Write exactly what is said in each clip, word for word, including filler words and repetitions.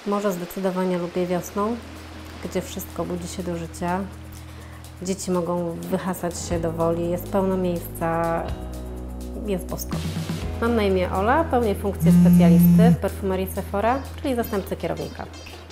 Może zdecydowanie lubię wiosną, gdzie wszystko budzi się do życia. Dzieci mogą wyhasać się do woli, jest pełno miejsca, jest bosko. Mam na imię Ola, pełnię funkcję specjalisty w perfumerii Sephora, czyli zastępcy kierownika.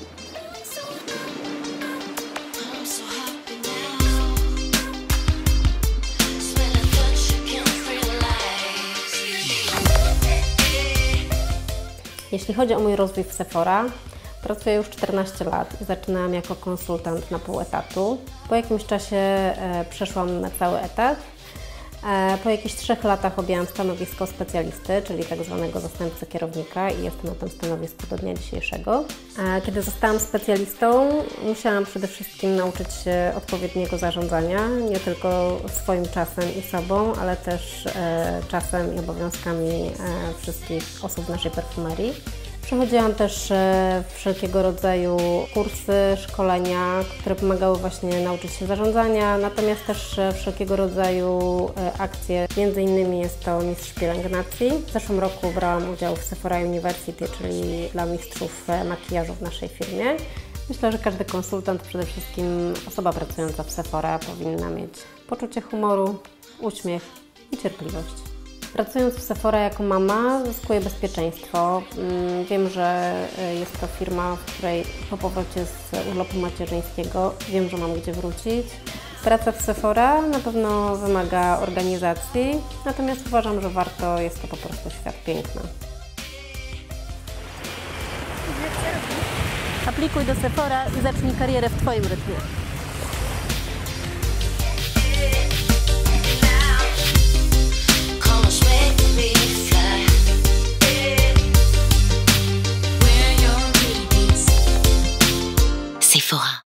Jeśli chodzi o mój rozwój w Sephora, pracuję już czternaście lat i zaczynałam jako konsultant na pół etatu. Po jakimś czasie e, przeszłam na cały etat. E, po jakichś trzech latach objęłam stanowisko specjalisty, czyli tak zwanego zastępcy kierownika i jestem na tym stanowisku do dnia dzisiejszego. E, kiedy zostałam specjalistą, musiałam przede wszystkim nauczyć się odpowiedniego zarządzania, nie tylko swoim czasem i sobą, ale też e, czasem i obowiązkami e, wszystkich osób w naszej perfumerii. Przechodziłam też e, wszelkiego rodzaju kursy, szkolenia, które pomagały właśnie nauczyć się zarządzania, natomiast też e, wszelkiego rodzaju e, akcje. Między innymi jest to mistrz pielęgnacji. W zeszłym roku brałam udział w Sephora University, czyli dla mistrzów e, makijażu w naszej firmie. Myślę, że każdy konsultant, przede wszystkim osoba pracująca w Sephora, powinna mieć poczucie humoru, uśmiech i cierpliwość. Pracując w Sephora jako mama zyskuję bezpieczeństwo. Wiem, że jest to firma, w której po powrocie z urlopu macierzyńskiego wiem, że mam gdzie wrócić. Praca w Sephora na pewno wymaga organizacji, natomiast uważam, że warto, jest to po prostu świat piękny. Aplikuj do Sephora i zacznij karierę w Twoim rytmie. Sephora.